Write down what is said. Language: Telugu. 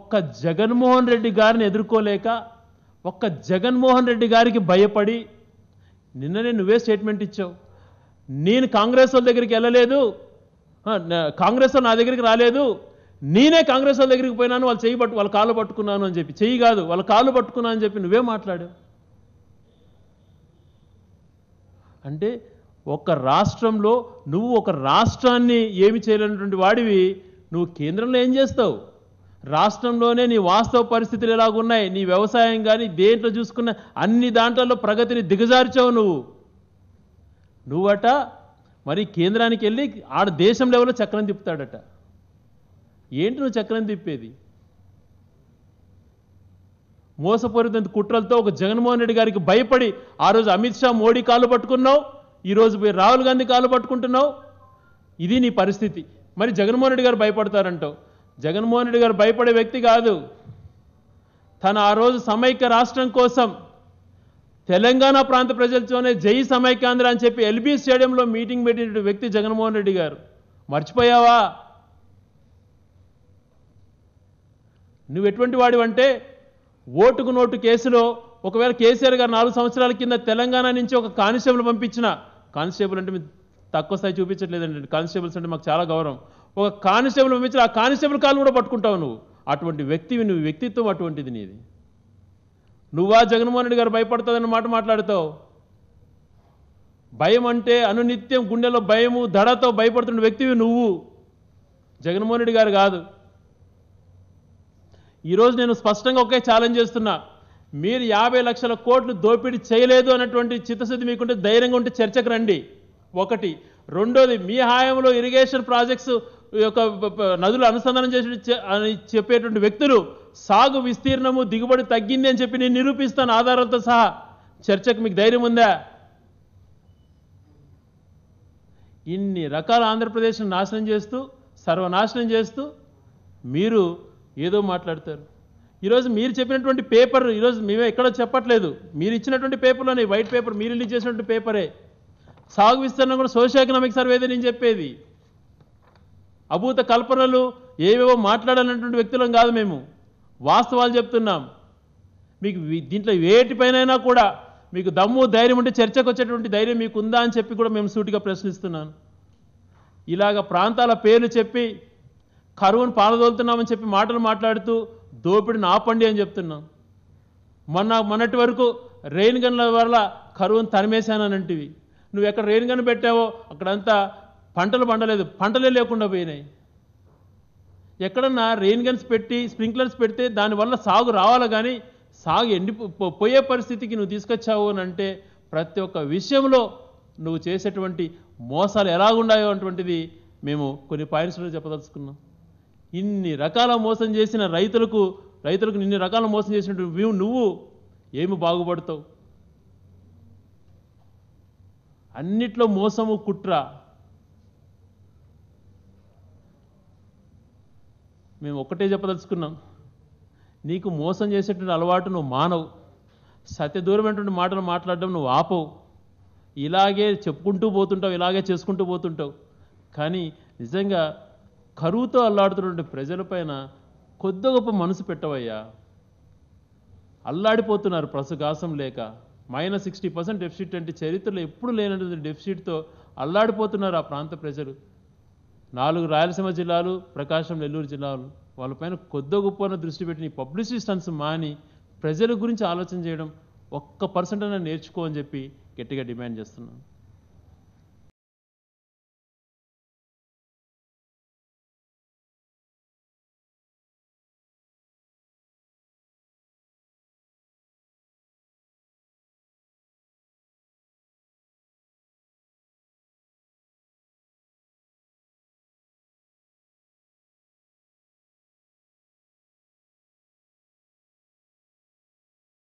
ఒక్క జగన్మోహన్ రెడ్డి గారిని ఎదుర్కోలేక ఒక్క జగన్మోహన్ రెడ్డి గారికి భయపడి నిన్ననే నువ్వే స్టేట్మెంట్ ఇచ్చావు. నేను కాంగ్రెస్ వాళ్ళ దగ్గరికి వెళ్ళలేదు, కాంగ్రెస్ వాళ్ళు నా దగ్గరికి రాలేదు, నేనే కాంగ్రెస్ వాళ్ళ దగ్గరికి పోయినాను, వాళ్ళ కాళ్ళు పట్టుకున్నాను అని చెప్పి, చెయ్యి కాదు వాళ్ళ కాళ్ళు పట్టుకున్నాను అని చెప్పి నువ్వే మాట్లాడావు. అంటే ఒక రాష్ట్రంలో నువ్వు ఒక రాష్ట్రాన్ని ఏమి చేయలేనటువంటి వాడివి, నువ్వు కేంద్రంలో ఏం చేస్తావు? రాష్ట్రంలోనే నీ వాస్తవ పరిస్థితులు ఎలాగున్నాయి, నీ వ్యవసాయం కానీ దేంట్లో చూసుకున్న అన్ని దాంట్లో ప్రగతిని దిగజార్చావు నువ్వట. మరి కేంద్రానికి వెళ్ళి ఆడ దేశం లెవెల్లో చక్రం తిప్పుతాడట. ఏంటి నువ్వు చక్రం తిప్పేది? మోసపూరిత కుట్రలతో ఒక జగన్మోహన్ రెడ్డి గారికి భయపడి ఆ రోజు అమిత్ షా మోడీ కాళ్ళు పట్టుకున్నావు, ఈరోజు పోయి రాహుల్ గాంధీ కాళ్ళు పట్టుకుంటున్నావు. ఇది నీ పరిస్థితి. మరి జగన్మోహన్ రెడ్డి గారు భయపడతారంటావు. జగన్మోహన్ రెడ్డి గారు భయపడే వ్యక్తి కాదు. తన ఆ రోజు సమైక్య రాష్ట్రం కోసం తెలంగాణ ప్రాంత ప్రజలతోనే జై సమైక్యాంధ్ర అని చెప్పి ఎల్బీ స్టేడియంలో మీటింగ్ పెట్టిన వ్యక్తి జగన్మోహన్ రెడ్డి గారు. మర్చిపోయావా? నువ్వు ఎటువంటి వాడివంటే ఓటుకు నోటు కేసులో ఒకవేళ కేసీఆర్ గారు 4 సంవత్సరాల కింద తెలంగాణ నుంచి ఒక కానిస్టేబుల్ పంపించిన, కానిస్టేబుల్ అంటే తక్కువ స్థాయి చూపించట్లేదండి, కానిస్టేబుల్స్ అంటే మాకు చాలా గౌరవం, ఒక కానిస్టేబుల్ పంపించిన ఆ కానిస్టేబుల్ కాళ్ళు కూడా పట్టుకుంటావు నువ్వు. అటువంటి వ్యక్తివి నువ్వు, వ్యక్తిత్వం అటువంటిది నీది. నువ్వా జగన్మోహన్ రెడ్డి గారు భయపడుతుందన్న మాట మాట్లాడుతావు? భయం అంటే అనునిత్యం గుండెలో భయము దడతో భయపడుతున్న వ్యక్తివి నువ్వు, జగన్మోహన్ రెడ్డి గారు కాదు. ఈరోజు నేను స్పష్టంగా ఒకే ఛాలెంజ్ చేస్తున్నా, మీరు 50 లక్షల కోట్లు దోపిడీ చేయలేదు అన్నటువంటి చిత్తశుద్ధి మీకుంటే ధైర్యంగా ఉంటే చర్చకు రండి. ఒకటి. రెండోది, మీ హయాంలో ఇరిగేషన్ ప్రాజెక్ట్స్ యొక్క నదులు అనుసంధానం చేసి అని చెప్పేటువంటి వ్యక్తులు సాగు విస్తీర్ణము దిగుబడి తగ్గింది అని చెప్పి నేను నిరూపిస్తాను ఆధారాలతో సహా. చర్చకు మీకు ధైర్యం ఉందా? ఇన్ని రకాల ఆంధ్రప్రదేశ్ను నాశనం చేస్తూ సర్వనాశనం చేస్తూ మీరు ఏదో మాట్లాడతారు. ఈరోజు మీరు చెప్పినటువంటి పేపర్ ఈరోజు మేమే ఎక్కడో చెప్పట్లేదు, మీరు ఇచ్చినటువంటి పేపర్లోనే, వైట్ పేపర్ మీరు రిలీజ్ చేసినటువంటి పేపరే. సాగు విస్తరణ కూడా సోషియో ఎకనామిక్ సర్వేదే నేను చెప్పేది. అభూత కల్పనలు ఏవేవో మాట్లాడాలన్నటువంటి వ్యక్తులం కాదు మేము, వాస్తవాలు చెప్తున్నాం. మీకు దీంట్లో వేటిపైనైనా కూడా మీకు దమ్ము ధైర్యం ఉంటే చర్చకు వచ్చేటువంటి ధైర్యం మీకు ఉందా అని చెప్పి కూడా మేము సూటిగా ప్రశ్నిస్తున్నాను. ఇలాగ ప్రాంతాల పేర్లు చెప్పి కరువును పాలదోలుతున్నామని చెప్పి మాటలు మాట్లాడుతూ దోపిడిని ఆపండి అని చెప్తున్నాం. మొన్నటి వరకు రెయిన్ గన్ల వల్ల కరువును తరిమేశానంటివి. నువ్వు ఎక్కడ రెయిన్ గన్ పెట్టావో అక్కడంతా పంటలు పండలేదు, పంటలే లేకుండా పోయినాయి. ఎక్కడన్నా రెయిన్ గన్స్ పెట్టి స్ప్రింక్లర్స్ పెడితే దానివల్ల సాగు రావాలి, కానీ సాగు పోయే పరిస్థితికి నువ్వు తీసుకొచ్చావు అని అంటే ప్రతి ఒక్క విషయంలో నువ్వు చేసేటువంటి మోసాలు ఎలాగుండాయో అటువంటిది మేము కొన్ని పాయింట్స్లో చెప్పదలుచుకున్నాం. ఇన్ని రకాల మోసం చేసిన రైతులకు ఇన్ని రకాల మోసం చేసినటువంటి నువ్వు ఏమి బాగుపడతావు? అన్నిట్లో మోసము కుట్ర. మేము ఒక్కటే చెప్పదలుచుకున్నాం, నీకు మోసం చేసేటువంటి అలవాటు నువ్వు మానవు, సత్యదూరమైనటువంటి మాటలు మాట్లాడడం నువ్వు ఆపవు, ఇలాగే చెప్పుకుంటూ పోతుంటావు, ఇలాగే చేసుకుంటూ పోతుంటావు. కానీ నిజంగా కరువుతో అల్లాడుతున్నటువంటి ప్రజలపైన కొద్ది గొప్ప మనసు పెట్టవయ్యా. అల్లాడిపోతున్నారు ప్రసుగాసం లేక. -60% డెఫిసిట్ అంటే చరిత్రలో ఎప్పుడు లేనటువంటి డెఫిసిట్తో అల్లాడిపోతున్నారు ఆ ప్రాంత ప్రజలు. 4 రాయలసీమ జిల్లాలు, ప్రకాశం, నెల్లూరు జిల్లాలు, వాళ్ళపైన కొద్ది గొప్పన దృష్టి పెట్టి పబ్లిసిటీ స్టంట్స్ మాని ప్రజల గురించి ఆలోచన చేయడం 1% అయినా నేర్చుకో అని చెప్పి గట్టిగా డిమాండ్ చేస్తున్నాను.